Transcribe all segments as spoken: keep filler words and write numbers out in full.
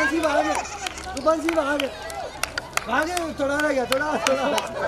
रुपांशी भागे, रुपांशी भागे, भागे थोड़ा रह गया, थोड़ा थोड़ा।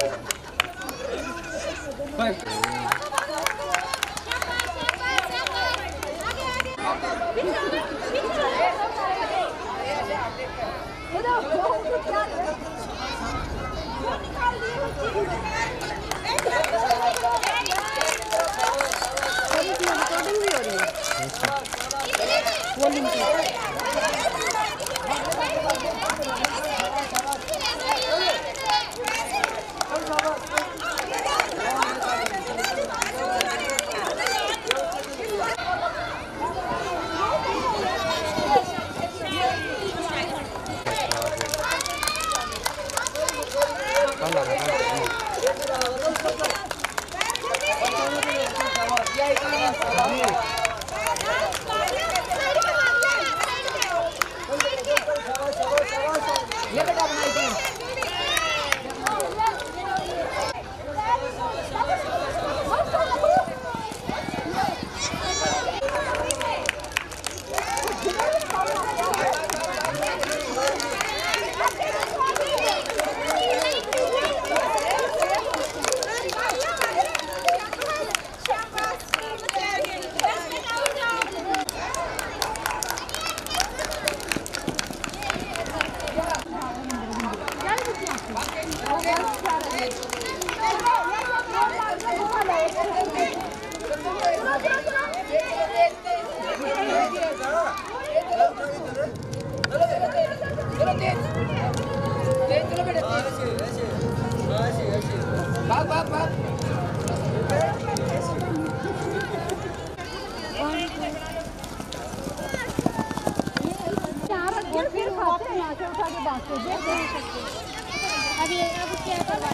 अभी अब क्या करवा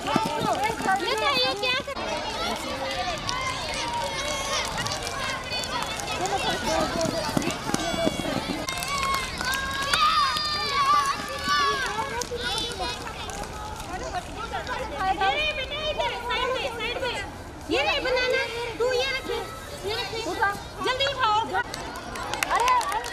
ये क्या ये क्या ये नहीं बनाना तू ये रखे ये रखे जल्दी उठाओ अरे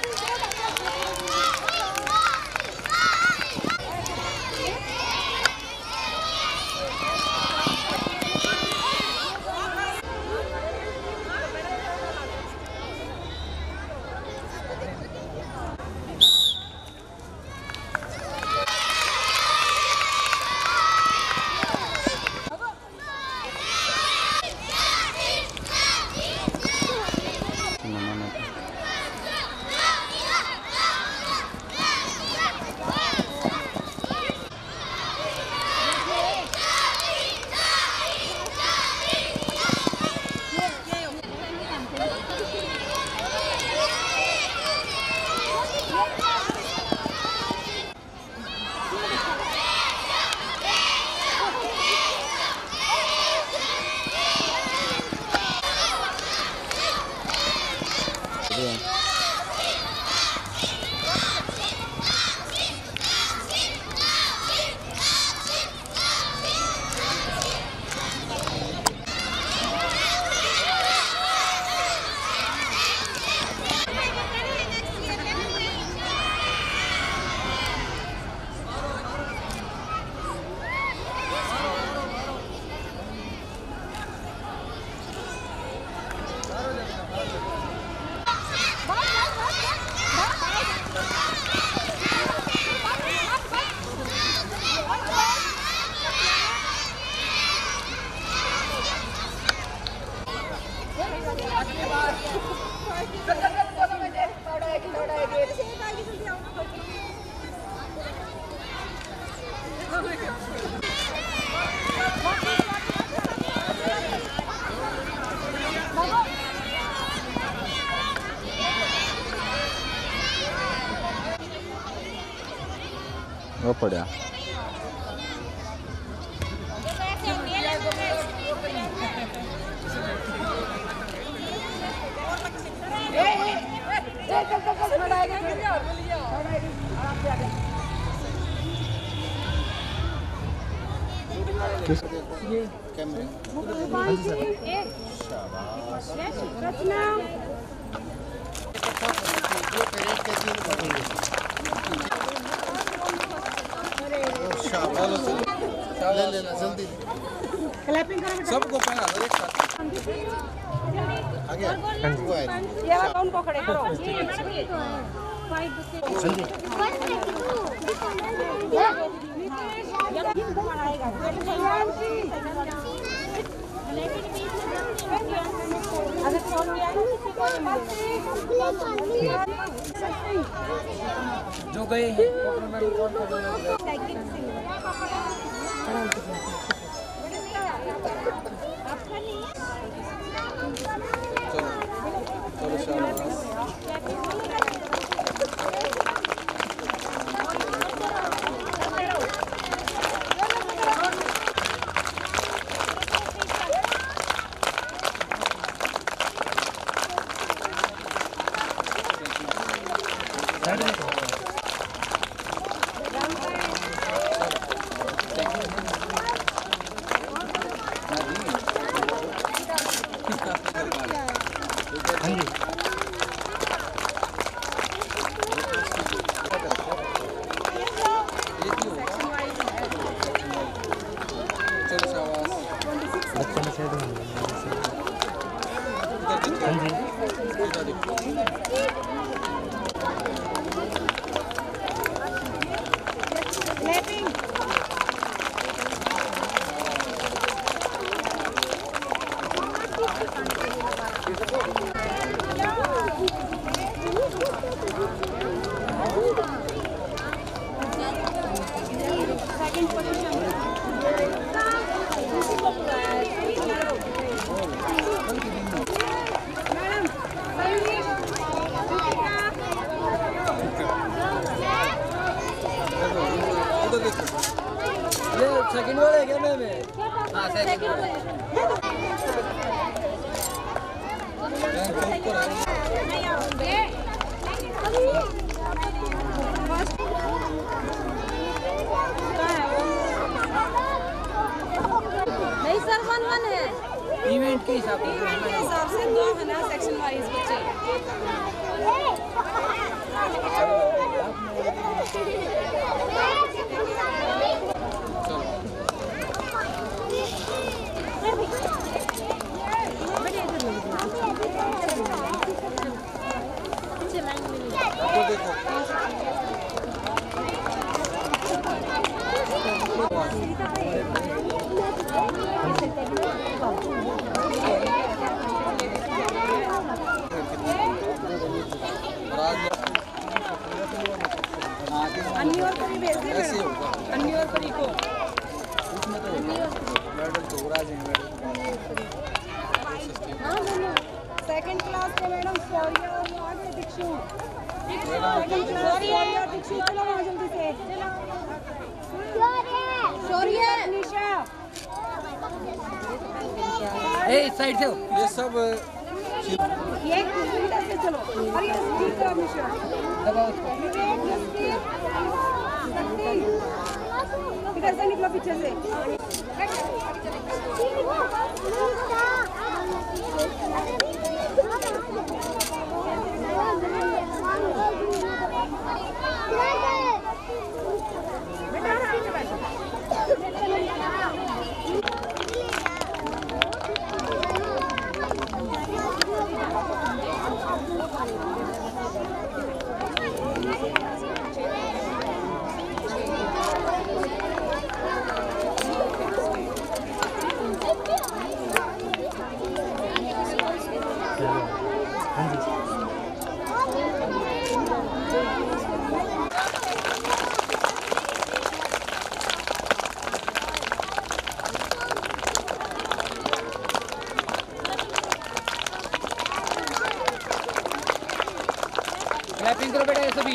वो पड़ा कैमरे रचना चलो ले लेना जल्दी। क्लैपिंग करो सबको पहना दो एक साथ। आगे ये वाला उनको खड़े करो। जो गए चलो शाबाश। सेकंड वाले क्या मैम है? हाँ सेकंड वाले। नहीं सर वन वन है। इवेंट के हिसाब से इवेंट के हिसाब से दो है ना सेक्शन वाइज बच्चे। अन्नी और परी भेज दे अन्नी और परी को उसमें तो मैडम तो राज हैं मैडम। हाँ मैडम सेकंड क्लास में मैडम शौर्य और आगे दीक्षु सेकंड क्लास शौर्य और दीक्षु चलो वहाँ जल्दी से शौर्य निशा ए साइड से हो। ये सब ये इधर से चलो और ये स्पीड का निशा दबाओ उसको। इधर से निकलो पीछे से क्लैपिंग करो बेटा ये सभी।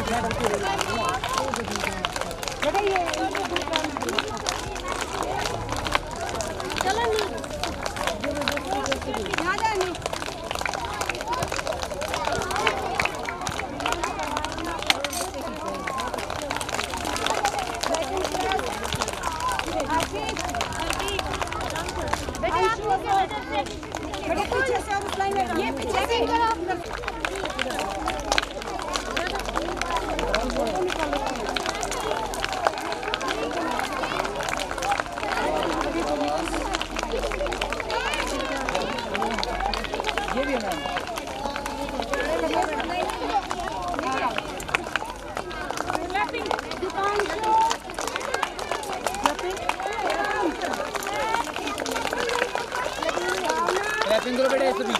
बेटा ये चलो नहीं यहाँ जा नहीं बेटा पीछे से और उस लाइन में ये पीछे से ये भी है ना रैपिंग करो बेटा ऐसे भी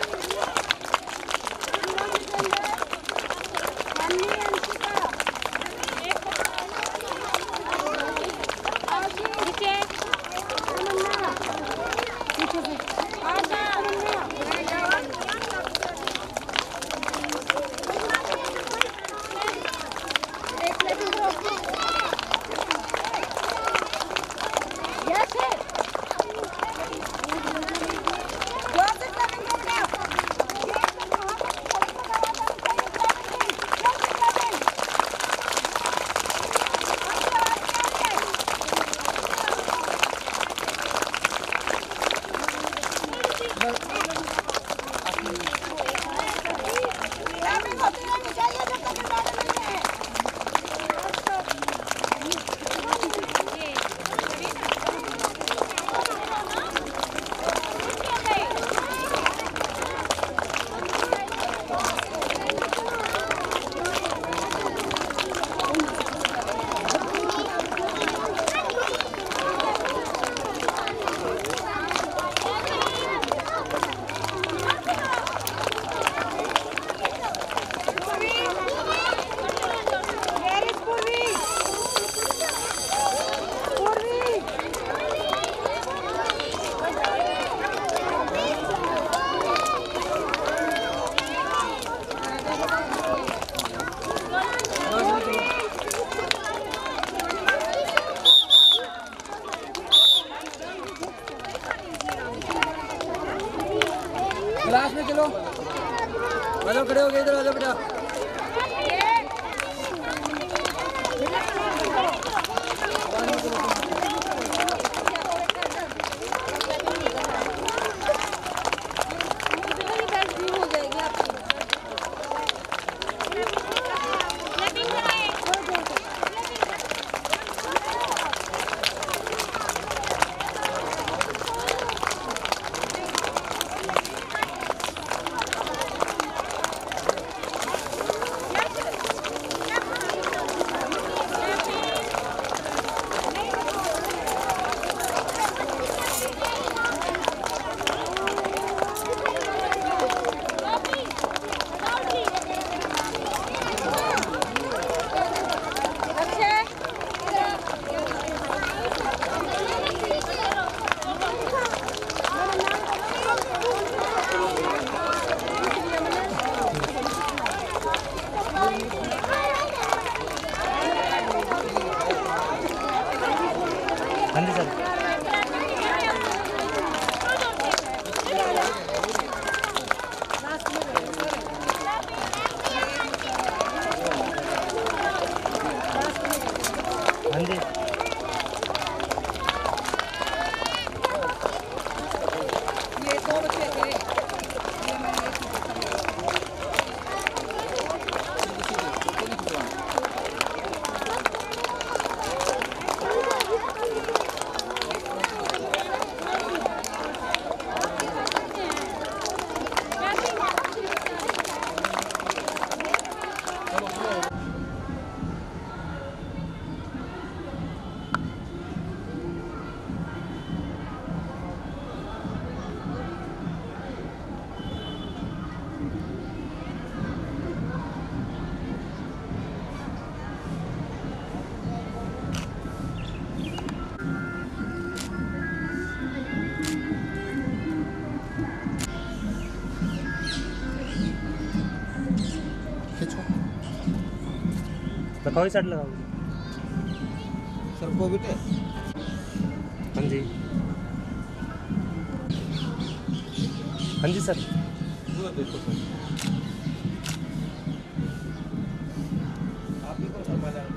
क्लास में चलो मतलब खड़े हो गए इधर आ जाओ बेटा हाँ जी सर हाँ जी ये दो बच्चे थे दिखाओ साइड लगाओ सर को बेटे। हाँ जी हाँ जी सर वो देखो सर आप भी को संभाला है।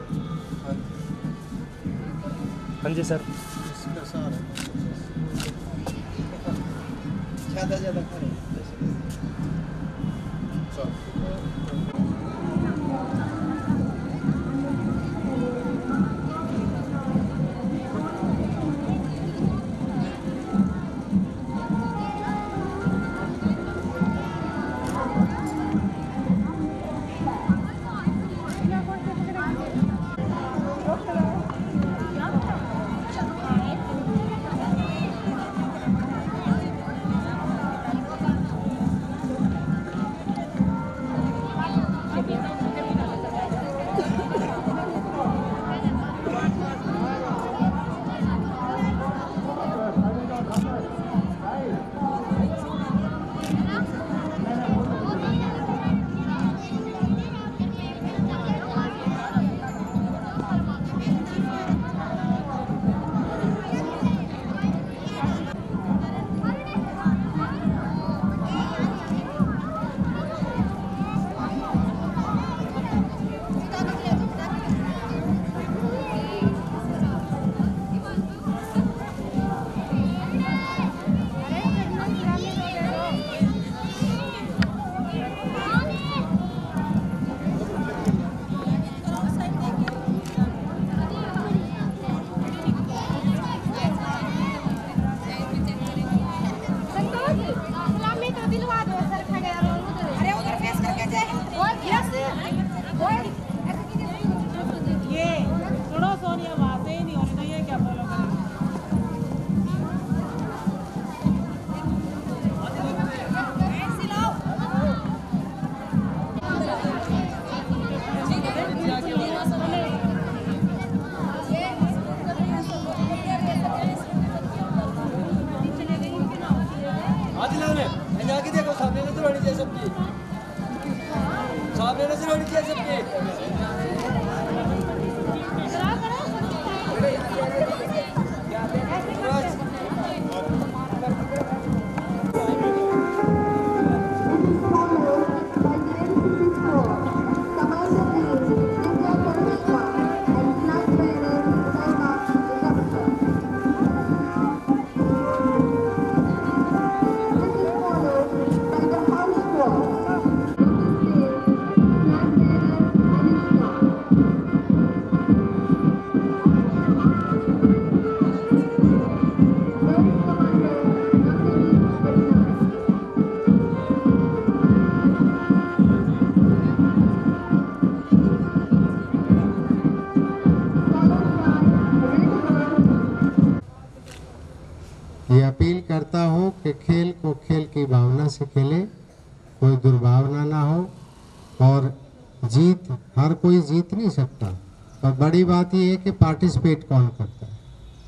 हाँ जी सर इसका सारा ज़्यादा ज़्यादा करें आगे देखो सामने नजर होनी चाहिए सबकी, सामने नजर होनी चाहिए सबकी। ये अपील करता हूँ कि खेल को खेल की भावना से खेले, कोई दुर्भावना ना हो। और जीत हर कोई जीत नहीं सकता, पर बड़ी बात ये है कि पार्टिसिपेट कौन करता है।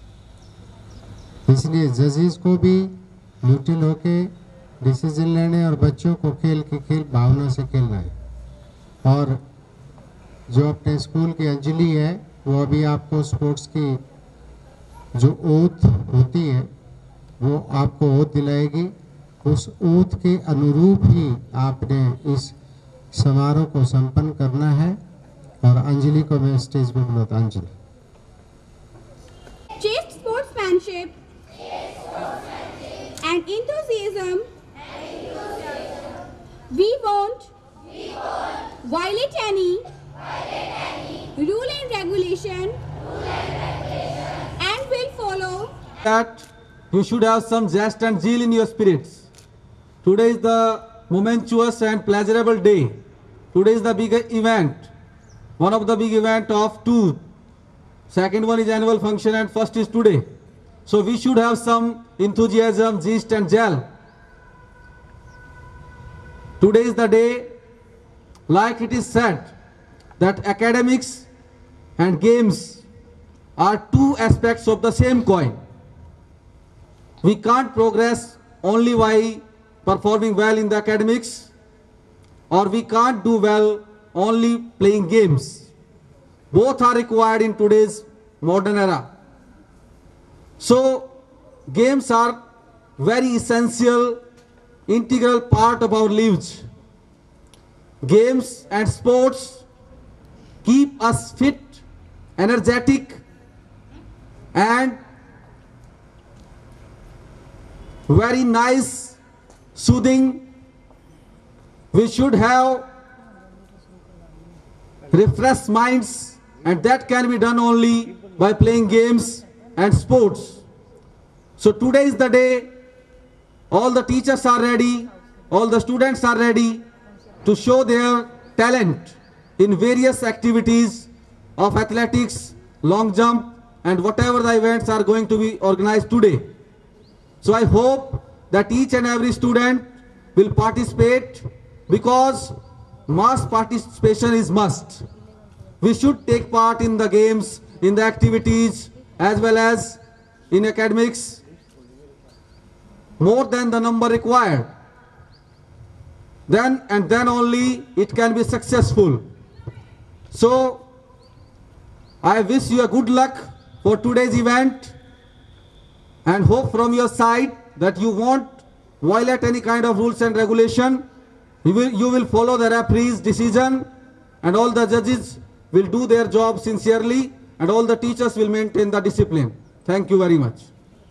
इसलिए जजेस को भी न्यूट्रल होके डिसीजन लेने और बच्चों को खेल की खेल भावना से खेलना है। और जो अपने स्कूल की अंजलि है वो अभी आपको स्पोर्ट्स की जो ओथ होती है वो आपको ओथ दिलाएगी। उस ओथ के अनुरूप ही आपने इस समारोह को संपन्न करना है। और अंजलि को मैं स्टेज पे बुलाता हूं। Anjali. Chaste sportsmanship and enthusiasm. We won't violate any rule and regulation and will follow that you should have some zest and zeal in your spirits. Today is the momentous and pleasurable day. Today is the big event, one of the big event of two. Second one is annual function and first is today. So we should have some enthusiasm, zest and zeal. Today is the day, like it is said, that academics and games are two aspects of the same coin. We can't progress only by performing well in the academics, or we can't do well only playing games. Both are required in today's modern era. So games are very essential, integral part of our lives. Games and sports keep us fit, energetic, and very nice, soothing. We should have refreshed minds, and that can be done only by playing games and sports. So today is the day. All the teachers are ready, all the students are ready to show their talent in various activities of athletics, long jump, and whatever the events are going to be organized today. So I hope that each and every student will participate, because mass participation is must. We should take part in the games, in the activities, as well as in academics, more than the number required. Then and then only it can be successful. So I wish you a good luck for today's event, and hope from your side that you won't violate any kind of rules and regulation. You will, you will follow the referee's decision, and all the judges will do their job sincerely, and all the teachers will maintain the discipline. Thank you very much.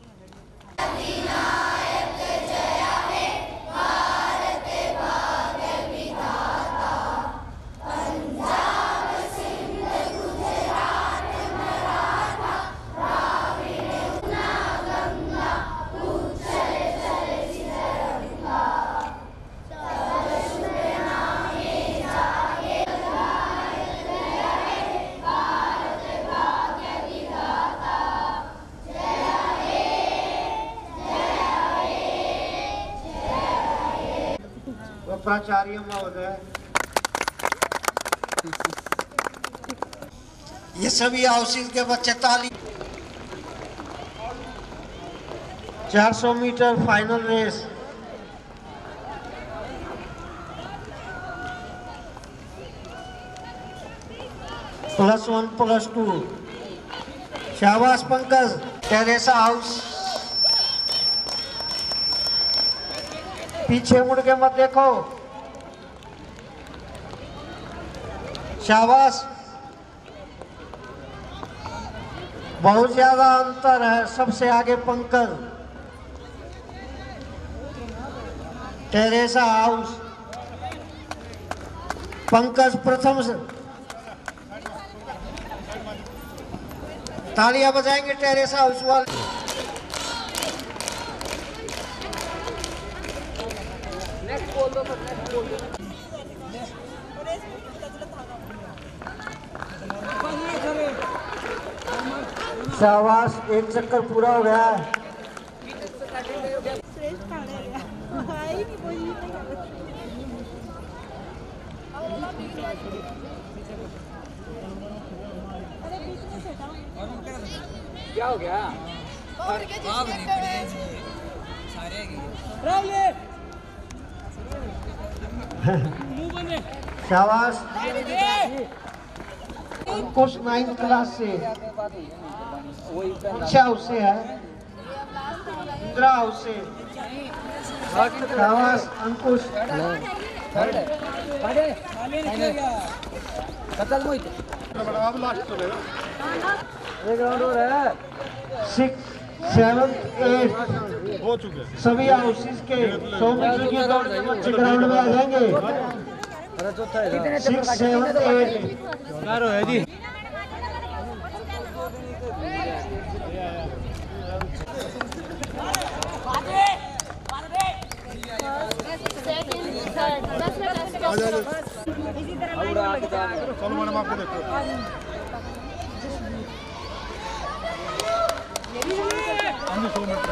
प्राचार्य महोदय, ये सभी housing के बच्चे ताली। चार सौ meter final race plus one plus two. शाबाश पंकज। टेरेसा हाउस, पीछे मुड़ के मत देखो। शाबाश। बहुत ज्यादा अंतर है, सबसे आगे पंकज। टेरेसा हाउस, पंकज प्रथम से। तालियां बजाएंगे टेरेसा हाउस वाले। शाबाश, एक चक्कर पूरा हो गया। क्या हो गया? शाबाश। अंकुश नाइन्थ क्लास से, अच्छा उससे है। इंदिरा हाउस से। शाबाश अंकुश। एक राउंड और है। सिक्स सेवन एट हो चुके सभी हाउसेस के सौ मीटर की दौड़ के बच्चे ग्राउंड में आ जाएंगे। सिक्स सेवन एट है जी। चलो मैडम आपको देखो। सौ मीटर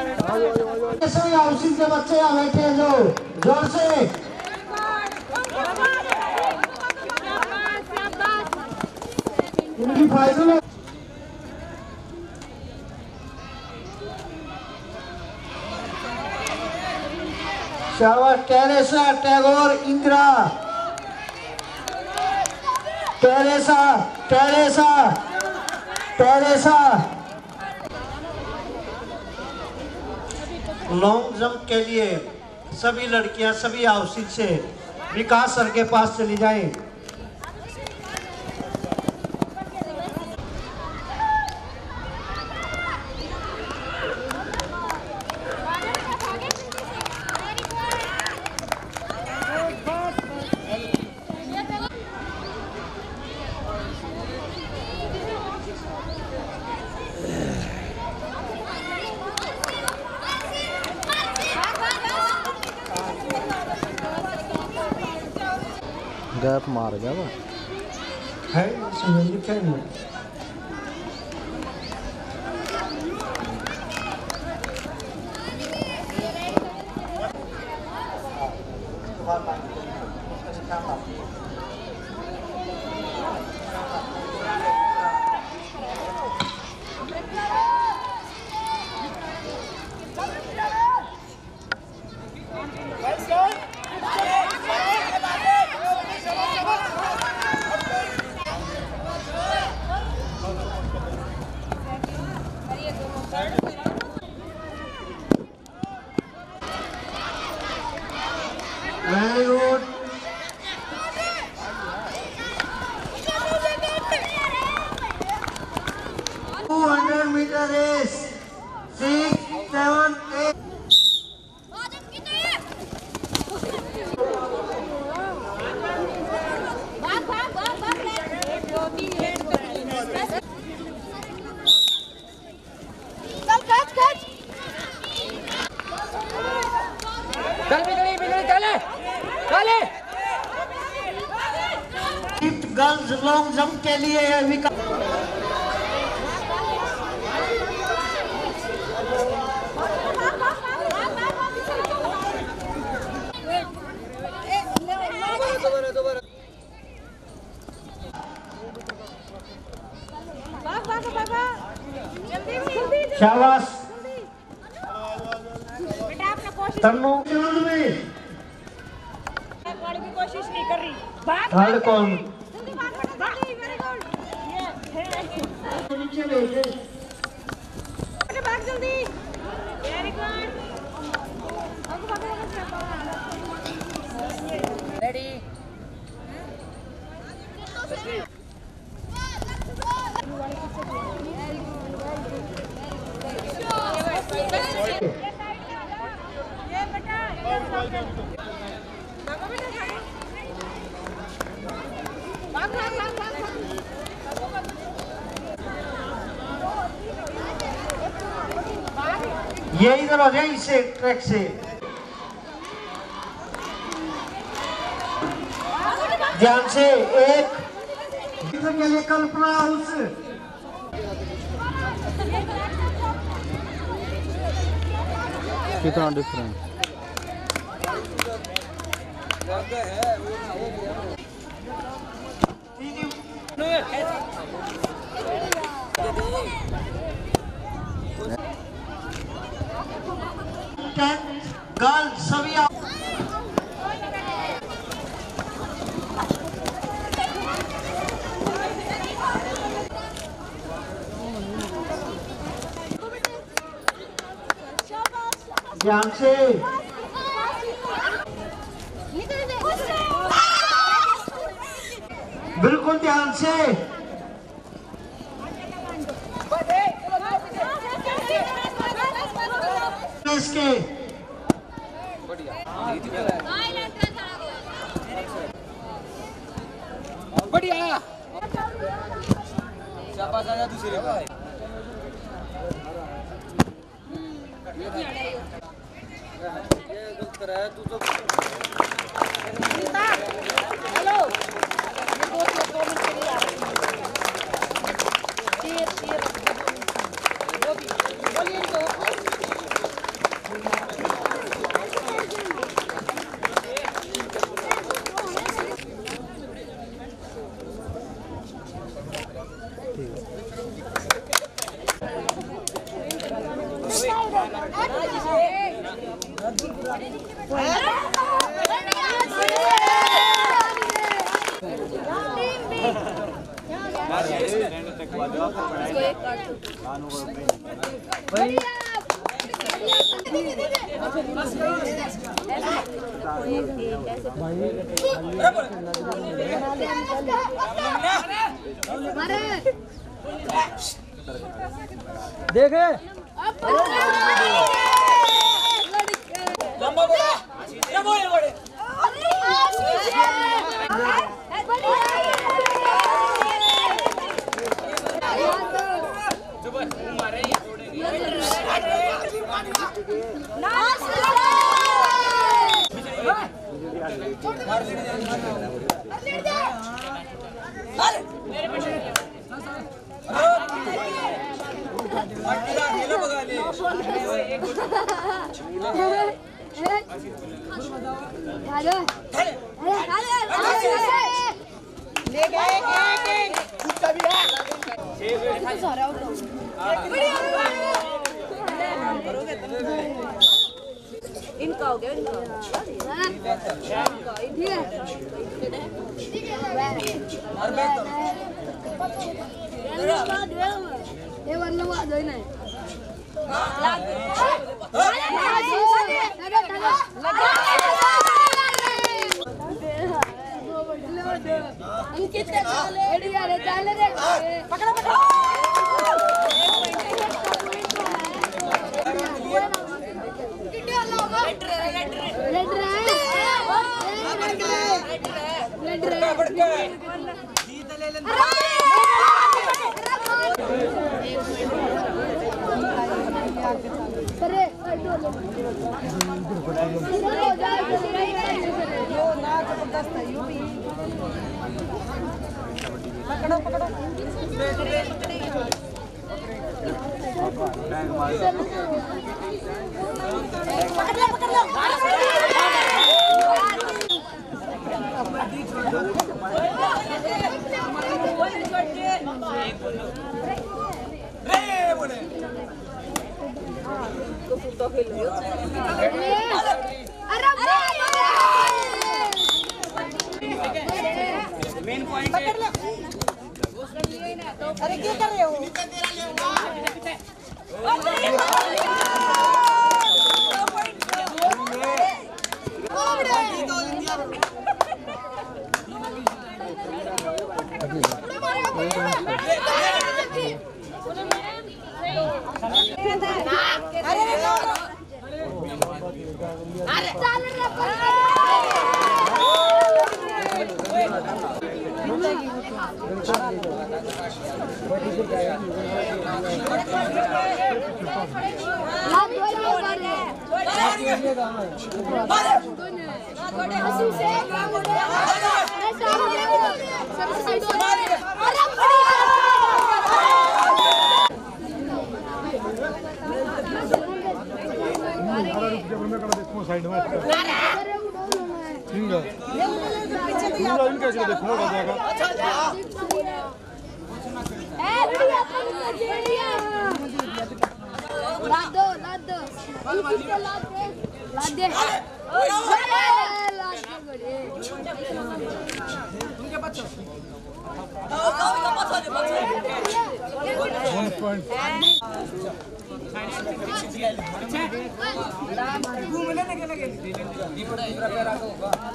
सभी हाउसिंग के बच्चे यहाँ बैठे हैं, जो जोर से सेमीफाइनल शाबाश Teresa Tagore Indira Teresa Teresa Teresa long jump के लिए सभी लड़कियां सभी हाउसिंग से विकास सर के पास चली जाएं। गैप मार गया वो है इसमें लिखा है Very good. two hundred meter race. Six, seven, eight. चल बिगड़ी बिगड़ी चले चले गर्ल्स लॉन्ग जंप के लिए विकास शाबाश तन्नू में की कोशिश नहीं कर रही थर्ड कौन नीचे भेज भाग जल्दी वेरी गुड रेडी ये इधर हो जाए इससे ट्रैक से ध्यान से एक के लिए कल्पना हाउस कितना डिफरेंस गर्ल सभी आप ध्यान से बिल्कुल ध्यान से इसके बढ़िया शाबाश आजा दूसरे का ये गलत कर रहा है तू तो हेलो ये दो दो मिनट के लिए आ तीर तीर वो भी बोलिए तो देखे इनका हो गया इनका ये वरना वो दो ही नहीं अंकित रे चल रे पकड़ो पकड़ो पकड़ो पकड़ो मेन पॉइंट अरे क्या कर रहे हो साइड में इनका इनका देखो हो जाएगा लाद दो लाद दो इनकी लाद दे लाद दे लाद दे उनके बच्चों वन पॉइंट घूमने लगे लगे दीपड़ा इधर पे रखो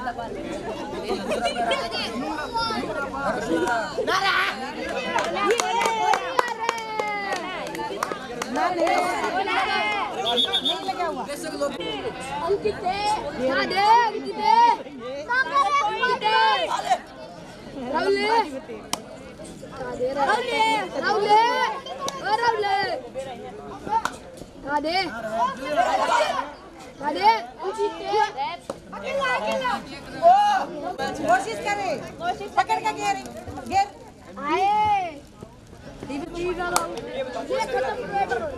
नारा अंकित लाद दे अंकित राहुल राहुल राहुल राहुल राधे राधे अकेला अकेला कोशिश करे पकड़ का घेर घेर आए टीवी का ये खत्म करो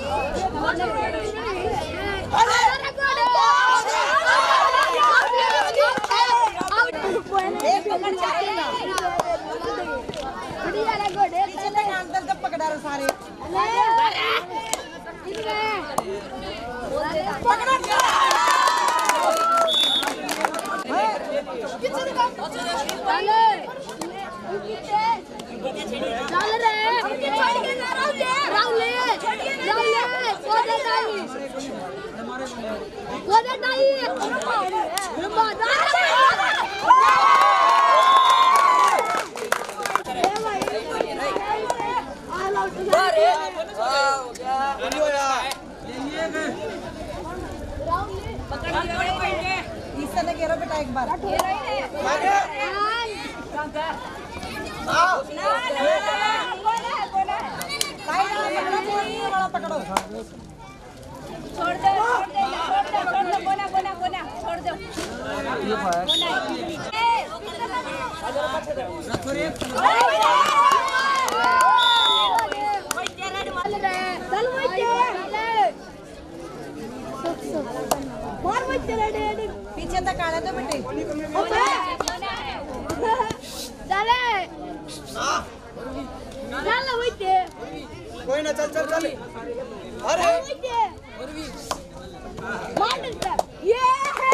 एक पकड़ चाहिए ना बढ़िया रे गोड़े पीछे तक अंदर तक पकड़ा रहे सारे इनमें घेरो बेटा एक बार पकड़ो छोड़ दो छोड़ दो छोड़ दो कोना कोना कोना छोड़ दो पीछे तक आने दो बेटे कोई ना चल चल चल अरे ये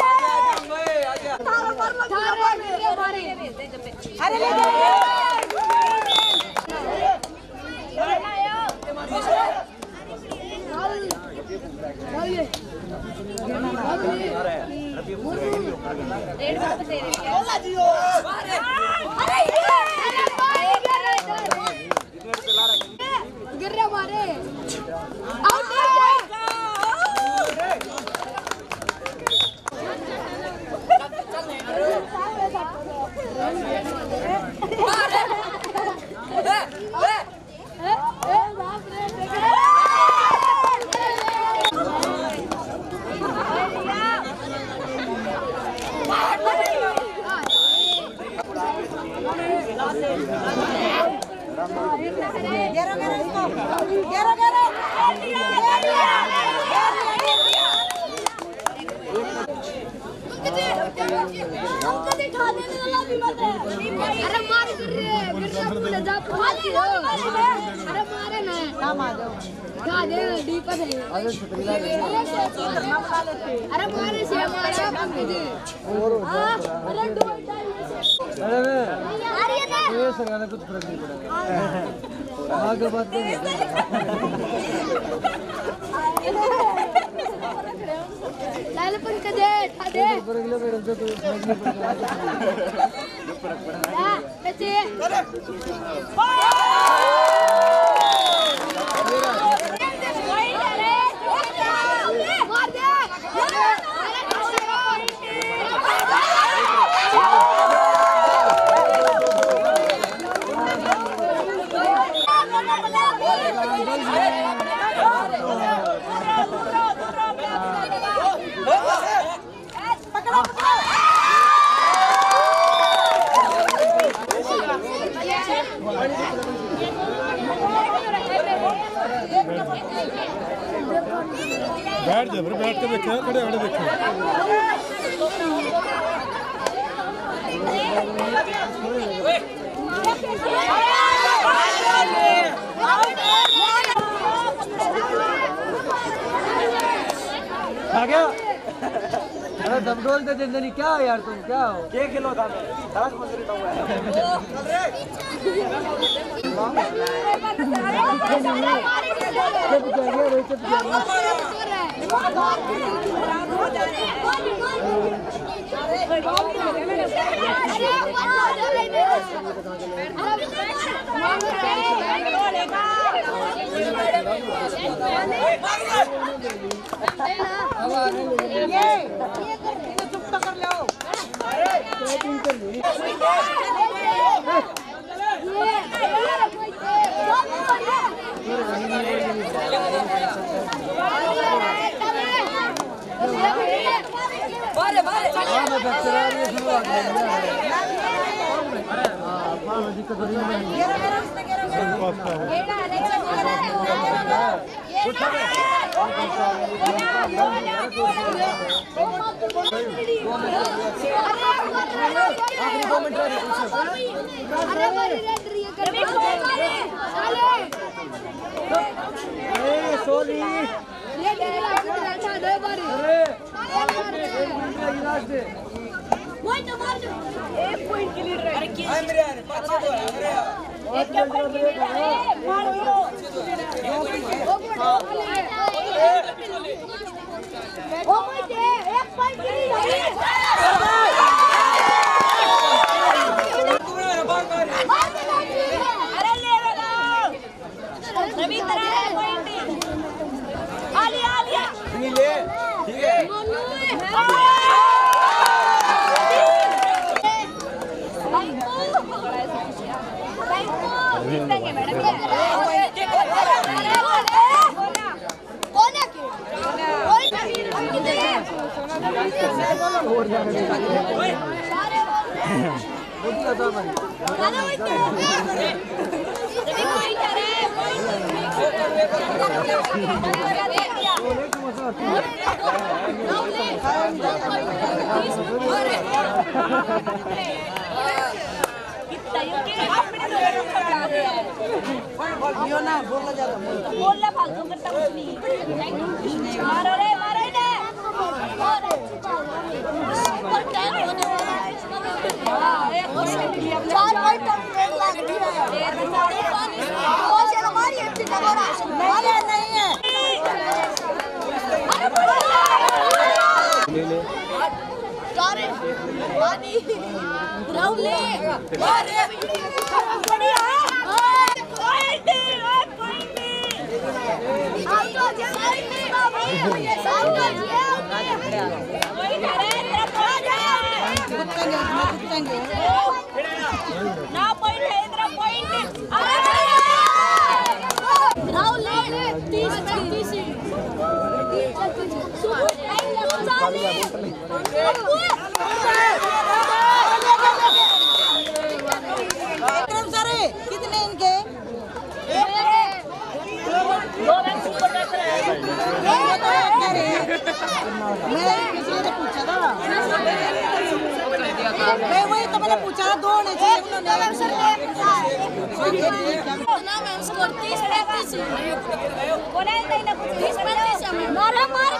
गिर रहा मारे घेरो घेरो इसको घेरो घेरो हमको दिखा देने वाला भी मत है अरे मार कर रे फिर सब बोले जा खाली हो अरे मारे ना ना मार दो खा दे डी पर है अरे मारे से मारा हम दे हां अरे दो अरे अरे ये ये सरकार कुछ फर्क नहीं पड़ा आगे बात नहीं लाल पन का दे खा दे फर्क ले मेरे से तो समझ नहीं पड़ा फर्क पड़ा बच्चे मार दे बैठ जा फिर बैठ के देखो खड़े खड़े देखो आ गया अरे दमडोल दे दे नहीं क्या यार तुम क्या हो के किलो था मैं दस मंजरी तो चुप तो कर लो बारे बारे हां मैं चला रही हूं शुरू आ गया हां दिक्कत हो रही है घेरो घेरो इसने घेरो घेरो घेरा नेक्स्ट आखिरी दो मिनट रह अरे मारी रेड रही है कर ए सोली ये अच्छा दे बारी अरे गिलास दे वही तो मार दो एक पॉइंट के लिए अरे क्या मेरे यार पांच छह दो अरे एक पॉइंट के लिए मार दो ओ ओ ओ अरे ले रवि तेरा है पॉइंट आलिया आलिया नहीं ले ठीक है बोलना फालतू करता कुछ नहीं मारो रे मारो इन्हें चार पॉइंट हमारी नहीं है राहुल ले बढ़िया पॉइंट पॉइंट आपको जल्दी बाबू ये सामने वही करे तेरा पॉइंट है ना पॉइंट है तेरा पॉइंट राहुल ले तीस तीस कितने इनके मैं किसी ने पूछा था मैं वही तो मैंने पूछा दो होने चाहिए मारा मार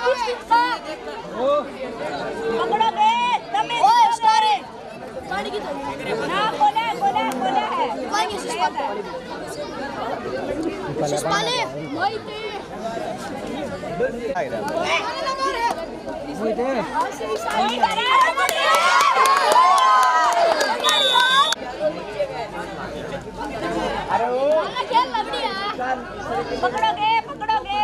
पकड़ोगे तब ना बोले बोले बोले है शिशपाले मोहिते मोहिते अरे ओ खेल लवड़िया पकड़ोगे पकड़ोगे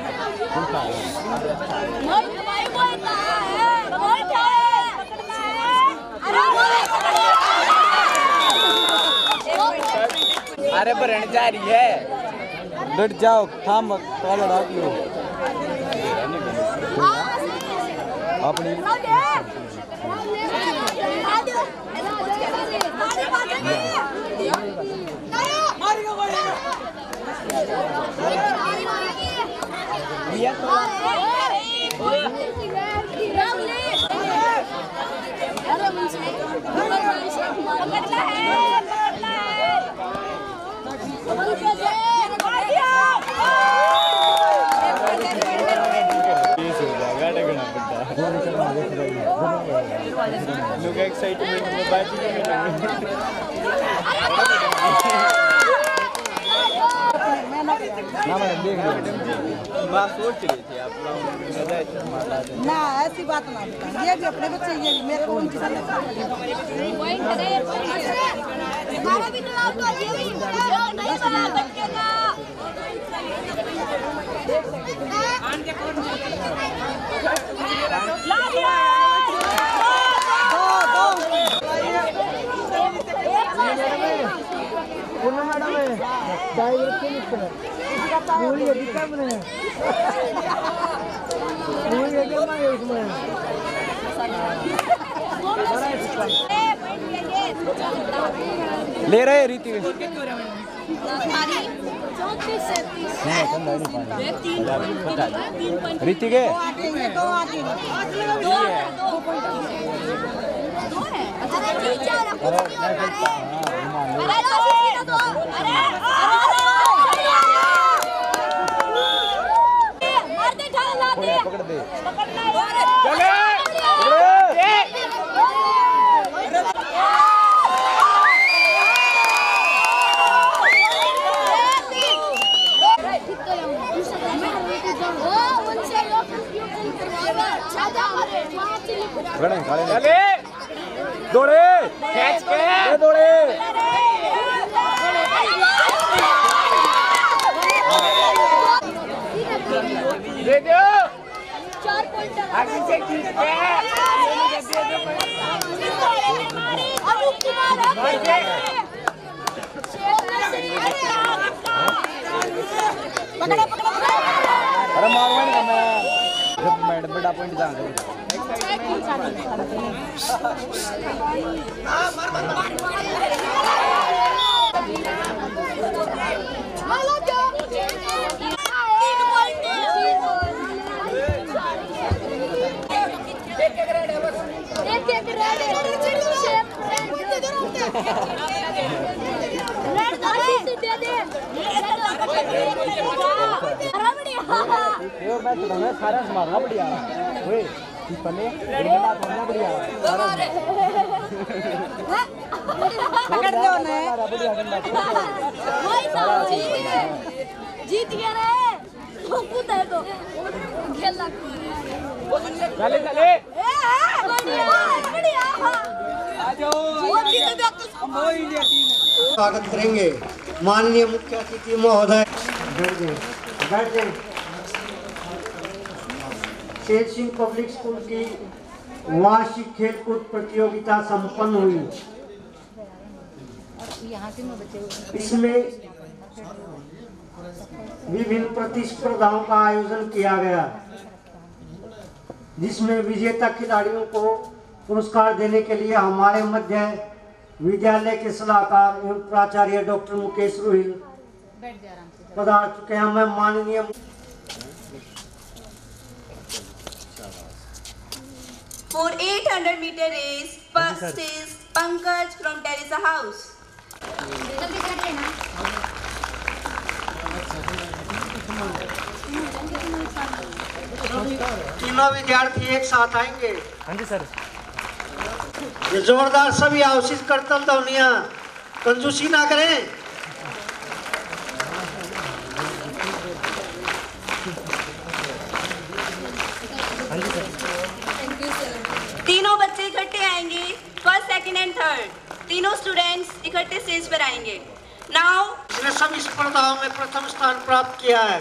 मोहिते भाई मोहिते मोहिते पकड़ना है अरे बरन जा रही है डट जाओ थाम कॉल लड़ा दियो अपनी पकड़ना है लोग एक्साइटमेंट में बाजी में ना मैडम देख रहे बात सोच रही थी आप लोग ना ऐसी बात ना ये भी अपने बच्चे ये भी मेरे को उनकी पॉइंट है मारो भी तो आपका ये भी नहीं बना बचेगा ला दिया पूर्ण मैडम है डायरेक्ट के लिख रहा पूरी अधिकार में है पूरी अधिकार में इसमें ले रहे रीति रीति के पकड़ दे उनसे लोग चले दौड़े खींच के दौड़े दे दो चार पॉइंट आगे से खींच के अनूप कुमार पकड़ा पकड़ा अरे मारो ना मैं बड़ा पॉइंट जा सारा मारना बढ़िया पकड़ दो ने जीत गया रे कूद है तो खेलना चले चले बढ़िया बढ़िया आ जाओ स्वागत करेंगे माननीय मुख्य अतिथि महोदय। बैठ जाए बैठ जाए। शेर सिंह पब्लिक स्कूल की वार्षिक खेलकूद प्रतियोगिता संपन्न हुई। इसमें विभिन्न प्रतिस्पर्धाओं का आयोजन किया गया, जिसमें विजेता खिलाड़ियों को पुरस्कार देने के लिए हमारे मध्य विद्यालय के सलाहकार एवं प्राचार्य डॉक्टर मुकेश रोहिल पधार चुके हैं। मैं माननीय For eight hundred meter race, first is Pankaj from Teresa House. तीनों विद्यार्थी एक साथ आएंगे। हाँ जी सर। ये जोरदार सभी आशीष करतल दौनिया कंजूसी ना करें। तीनों बच्चे इकट्ठे आएंगे, फर्स्ट सेकंड एंड थर्ड तीनों स्टूडेंट्स इकट्ठे स्टेज पर आएंगे। नाउ इसने सभी स्पर्धाओं में प्रथम स्थान प्राप्त किया है।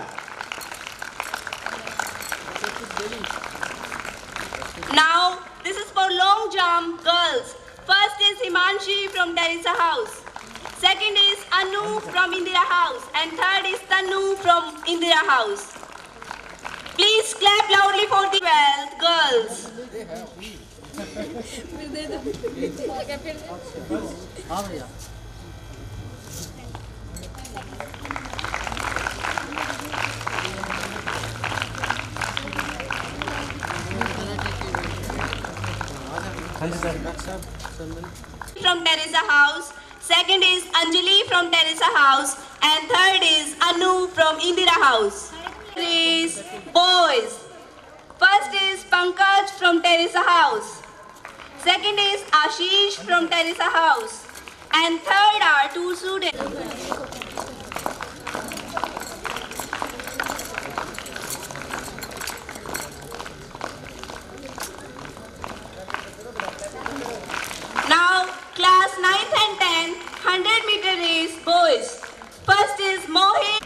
Now this is for long jump girls. First is Himanshi from Teresa House. Second is Anu from Indira House, and third is Tanu from Indira House. Please clap loudly for the twelfth girls. From Teresa House, second is Anjali from Teresa House, and third is Anu from Indira House. Please, boys. First is Pankaj from Teresa House. Second is Ashish from Teresa House, and third are two students. Now, class ninth and tenth, one hundred meter race, boys. First is Mohit.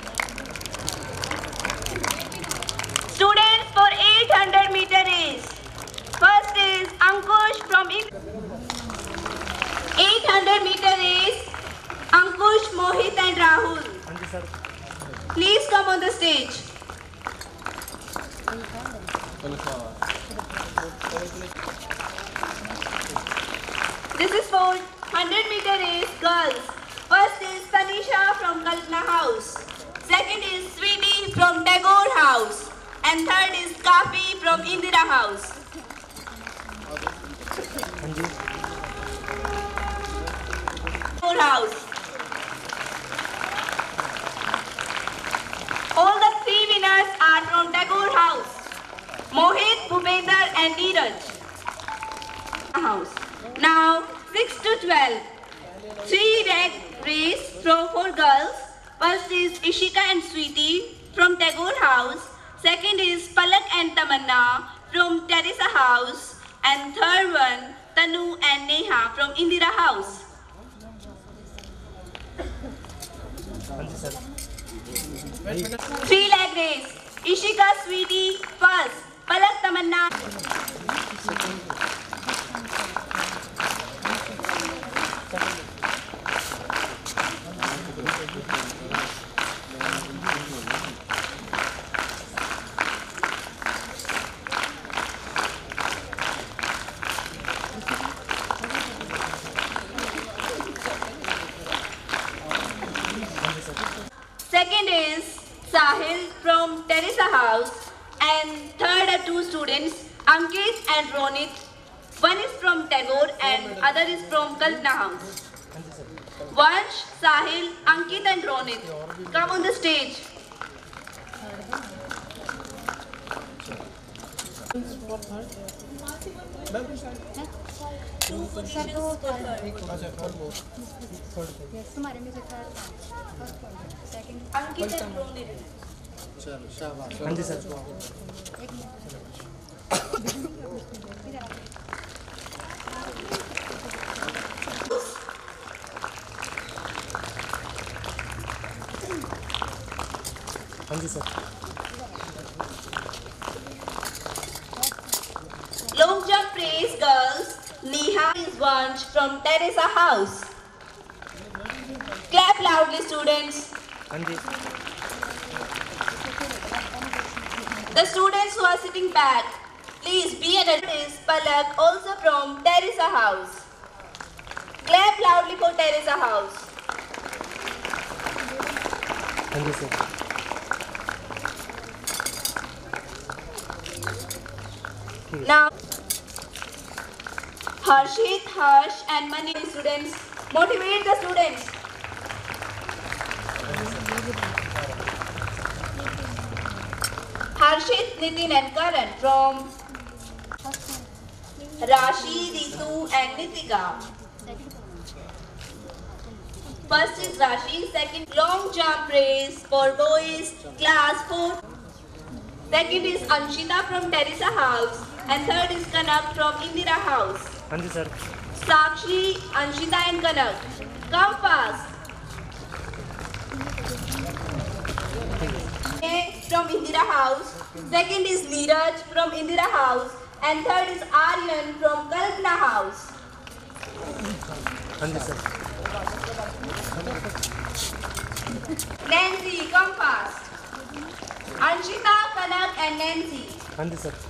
Students for eight hundred meter race. First is Ankush from eight hundred meter race. Ankush, Mohit and Rahul. Please come on the stage. This is for one hundred meter race girls. First is Tanisha from Kalpana House. Second is Sweetie from Tagore House. And third is Kafi from Indira House. Tagore House. All the three winners are from Tagore House. Mohit, Bhupender and Neeraj House. Now, six to twelve. Three leg race from four girls. First is Ishika and Sweetie from Tagore House. Second is Palak and Tamanna from Teresa House. And third one, Tanu and Neha from Indira House. Three leg race. Ishika Sweetie first. Palak Tamanna. Second is Sahil from Teresa House, and third are two students, Ankit and Ronit. One is from Tagore and other is from Kalpana House. Vansh, Sahil, Ankit and Ronit, come on the stage. Ankit and Ronit. हाँ जी sir हाँ जी sir Long jump race girls, Neha is Vansh from Teresa House. Clap loudly students. हाँ जी The students who are sitting back, please be an address. Palak, also from Teresa House. Clap loudly for Teresa House. हाँ जी sir Now, Harshit, Harsh and Mani students, motivate the students. Harshit, Nitin and Karan from Rashi, Ritu and Nitika. First is Rashi, second long jump race for boys, class four. Second is Anshita from Teresa House and third is Kanak from Indira House. हाँ जी sir Sakshi, Anshita and Kanak, come fast. From Indira House. Second is Neeraj from Indira House and third is Aryan from Kalpana House. हाँ जी sir Nancy, come fast. Anshita, Kanak and Nancy. हाँ जी sir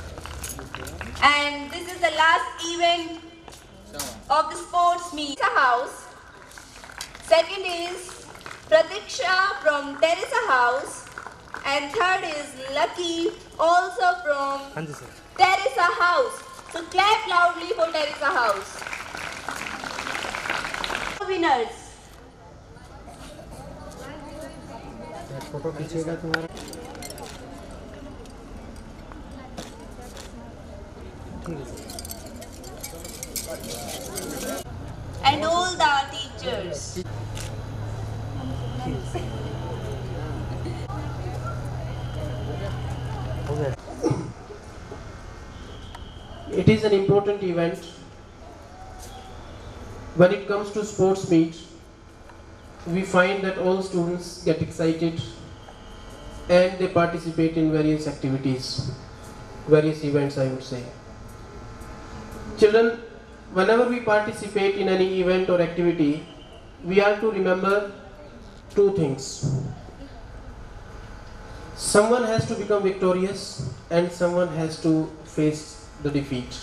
And this is the last event of the sports meet. House. Second is Pratiksha from Teresa House. And third is Lucky, also from हाँ जी sir Teresa House. So clap loudly for Teresa House. Winners. Photo खींचेगा तुम्हारा ठीक है sir And all the teachers. हो गया It is an important event. When it comes to sports meet, we find that all students get excited and they participate in various activities, various events I would say. Children, whenever we participate in any event or activity, we are to remember two things. Someone has to become victorious and someone has to face the defeat.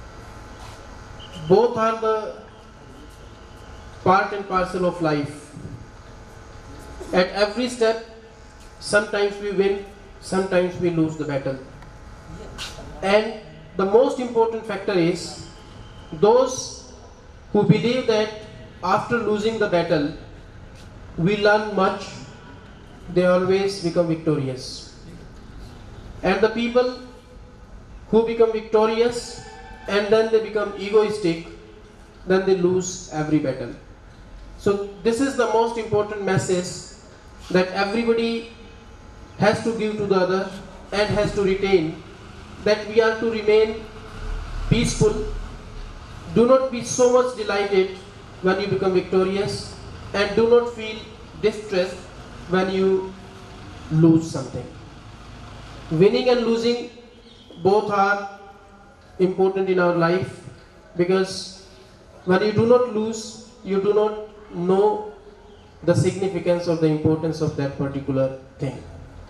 Both are the part and parcel of life. At every step, sometimes we win, sometimes we lose the battle. And the most important factor is those who believe that after losing the battle, we learn much, they always become victorious. And the people who become victorious and then they become egoistic, then they lose every battle. So this is the most important message that everybody has to give to the other and has to retain, that we are to remain peaceful. Do not be so much delighted when you become victorious, and do not feel distressed when you lose something. Winning and losing both are important in our life, because when you do not lose, you do not know the significance or the importance of that particular thing.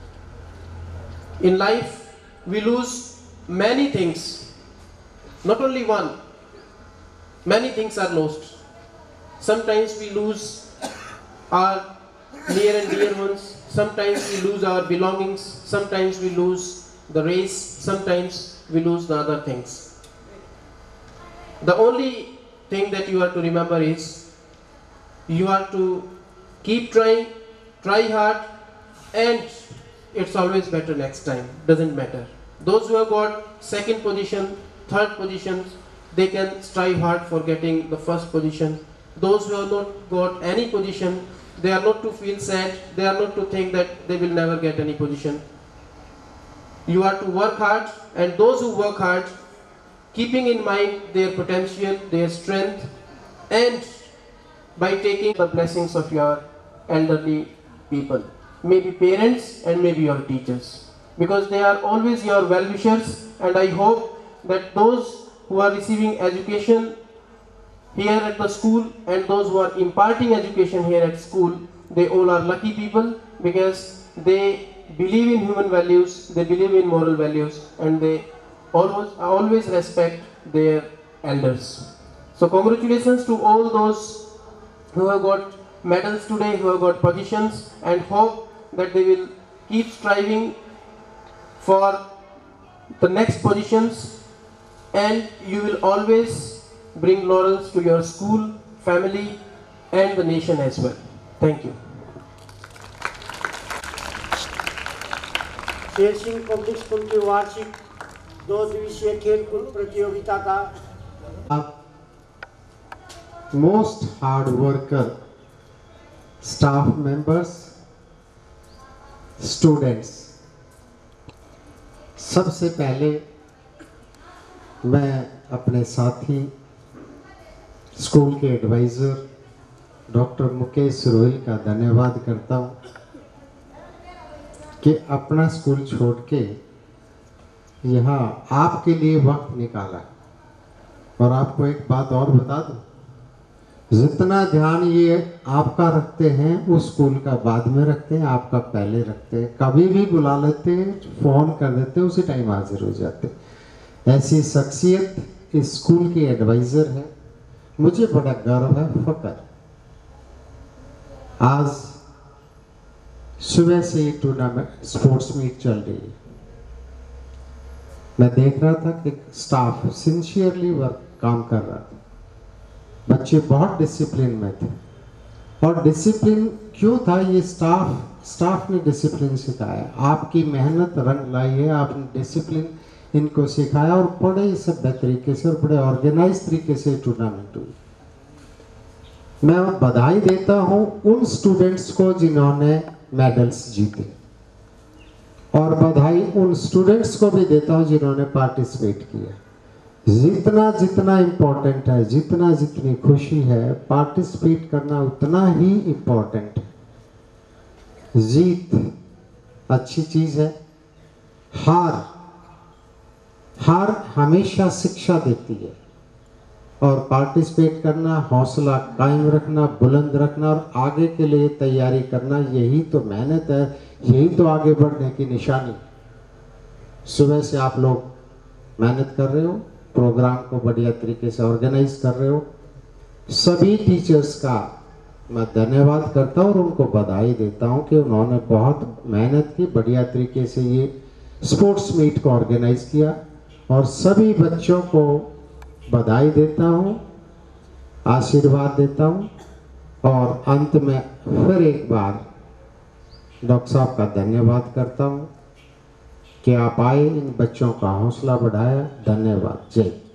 In life, we lose many things, not only one. Many things are lost. Sometimes we lose our near and dear ones, sometimes we lose our belongings, sometimes we lose the race, sometimes we lose the other things. The only thing that you are to remember is, you are to keep trying, try hard, and it's always better next time, doesn't matter. Those who have got second position, third positions, they can strive hard for getting the first position. Those who have not got any position, they are not to feel sad, they are not to think that they will never get any position. You are to work hard, and those who work hard, keeping in mind their potential, their strength, and by taking the blessings of your elderly people, maybe parents and maybe your teachers, because they are always your well-wishers. And I hope that those who are receiving education here at the school and those who are imparting education here at school, they all are lucky people, because they believe in human values, they believe in moral values, and they always always respect their elders. So congratulations to all those who have got medals today, who have got positions, and hope that they will keep striving for the next positions, and you will always bring laurels to your school, family, and the nation as well. Thank you. Sher Singh public school की वार्षिक दो दिवसीय खेलकूद प्रतियोगिता का most hard worker, staff members, students, सबसे पहले मैं अपने साथी स्कूल के एडवाइज़र डॉक्टर मुकेश रोहिल का धन्यवाद करता हूँ कि अपना स्कूल छोड़ के यहाँ आपके लिए वक्त निकाला। और आपको एक बात और बता दूँ, जितना ध्यान ये आपका रखते हैं उस स्कूल का बाद में रखते हैं, आपका पहले रखते हैं। कभी भी बुला लेते हैं, फ़ोन कर देते हैं, उसी टाइम हाजिर हो जाते हैं। ऐसी शख्सियत इस स्कूल की एडवाइज़र है, मुझे बड़ा गर्व है, फ़ख्र। आज सुबह से ये टूर्नामेंट स्पोर्ट्स मीट चल रही है। मैं देख रहा था कि स्टाफ सिंसियरली वर्क काम कर रहा था, बच्चे बहुत डिसिप्लिन में थे। और डिसिप्लिन क्यों था? ये स्टाफ स्टाफ ने डिसिप्लिन सिखाया, आपकी मेहनत रंग लाई है, आपने डिसिप्लिन इनको सिखाया, और बड़े ही सभ्य तरीके से और बड़े ऑर्गेनाइज तरीके से टूर्नामेंट हुई। मैं बधाई देता हूँ उन स्टूडेंट्स को जिन्होंने मेडल्स जीते, और बधाई उन स्टूडेंट्स को भी देता हूँ जिन्होंने पार्टिसिपेट किया। जितना जितना इम्पोर्टेंट है, जितना जितनी खुशी है, पार्टिसिपेट करना उतना ही इम्पोर्टेंट है। जीत अच्छी चीज़ है, हार हार हमेशा शिक्षा देती है। और पार्टिसिपेट करना, हौसला कायम रखना, बुलंद रखना और आगे के लिए तैयारी करना, यही तो मेहनत है, यही तो आगे बढ़ने की निशानी। सुबह से आप लोग मेहनत कर रहे हो, प्रोग्राम को बढ़िया तरीके से ऑर्गेनाइज कर रहे हो। सभी टीचर्स का मैं धन्यवाद करता हूँ और उनको बधाई देता हूँ कि उन्होंने बहुत मेहनत की, बढ़िया तरीके से ये स्पोर्ट्स मीट को ऑर्गेनाइज किया। और सभी बच्चों को बधाई देता हूँ, आशीर्वाद देता हूँ, और अंत में फिर एक बार डॉक्टर साहब का धन्यवाद करता हूँ कि आप आए, इन बच्चों का हौसला बढ़ाया। धन्यवाद। जय